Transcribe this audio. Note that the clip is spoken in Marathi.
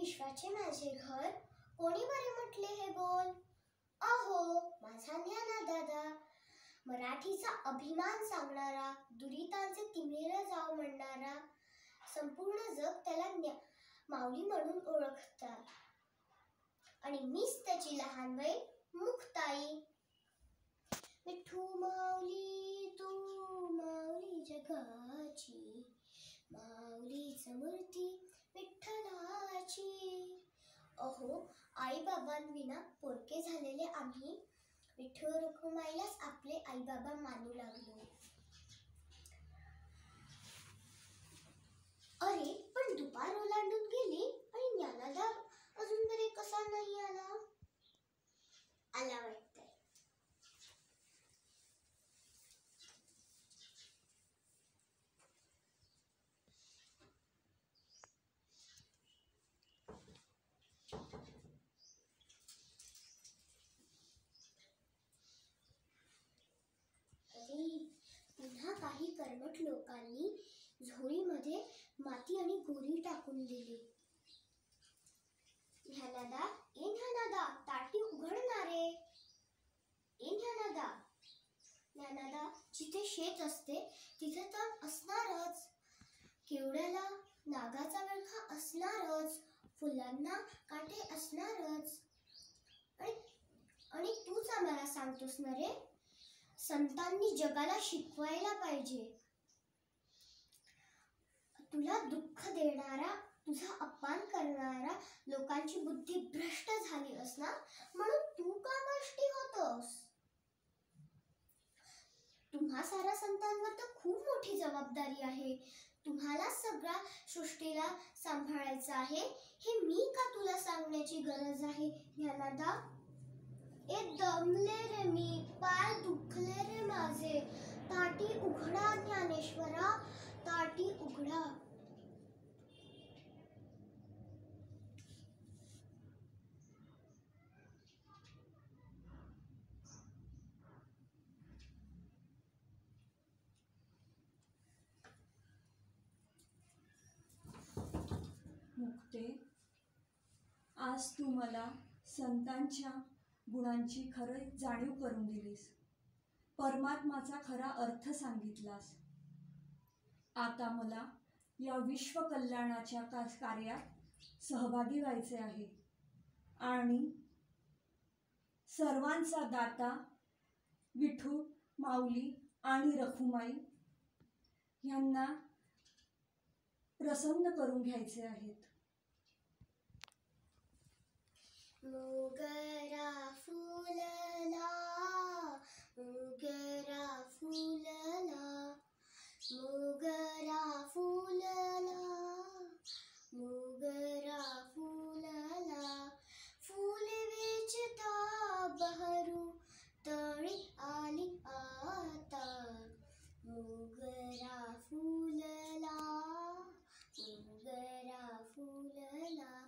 विश्वाचे माझे घर, कोणी बरे म्हटले हे बोल. अहो माझा ज्ञानदादा, मराठीचा अभिमान सांगणारा, दुरितांचे तिमिर जाव म्हणणारा, संपूर्ण जग त्याला माऊली म्हणून ओळखतात. आणि मीच त्याची लहान बहीण मुक्ताई. विठू माऊली तू माऊली जगाची, माऊलीच मूर्ती विठ्ठलाची. अहो आई बाबांविना पोरके झालेले आम्ही विठ्ठल रखुमाईलाच आपले आई बाबा मानू लागलो. अरे पण दुपार ओलांडून गेली आणि ज्ञानदा अजून तरी कसा नाही आला? आला वाटतंय. पुन्हा काही कर्मठ लोकांनी झोळीमध्ये माती आणि गोरी टाकून दिली. ज्ञानदा, ए ज्ञानदा, ताटी उघडणारे. ए ज्ञानदा. ज्ञानदा, जिथे शेत असते तिथे तर असणारच, केवड्याला नागाचा विळखा असणारच, फुलांना काटे असणारच. आणि तूच आम्हाला सांगतोस ना रे, संतांनी जगाला शिकवायला पाहिजे. तुला दुःख देणारा, तुझा अपमान करणारा लोकांची बुद्धी भ्रष्ट झाली असणार म्हणून तू का कष्टी होतोस? तुम्हा साऱ्या संतांवर तर खूप मोठी जबाबदारी आहे. तुम्हाला सगळ्या सृष्टीला सांभाळायचं आहे. हे मी का तुला सांगण्याची गरज आहे ज्ञानदा? ए दमले रे मी, पाय दुखले रे माझे. ताटी उघडा ज्ञानेश्वरा, ताटी उघडा. मुक्ते, आज तू मला संतांच्या गुणांची खरं जाणीव करून दिलीस, परमात्माचा खरा अर्थ सांगितलास. आता मला या विश्व कल्याणाच्या कार्यात सहभागी व्हायचे आहे आणि सर्वांचा दाता विठू माऊली आणि रखुमाई यांना प्रसन्न करून घ्यायचे आहेत. मोगरा फुलला, मोगरा फुलला, मोगरा फुलला, मोगरा फुलला. फूल वेचता बहरू तळी आली आता, मोगरा फुलला, मोगरा फुलला.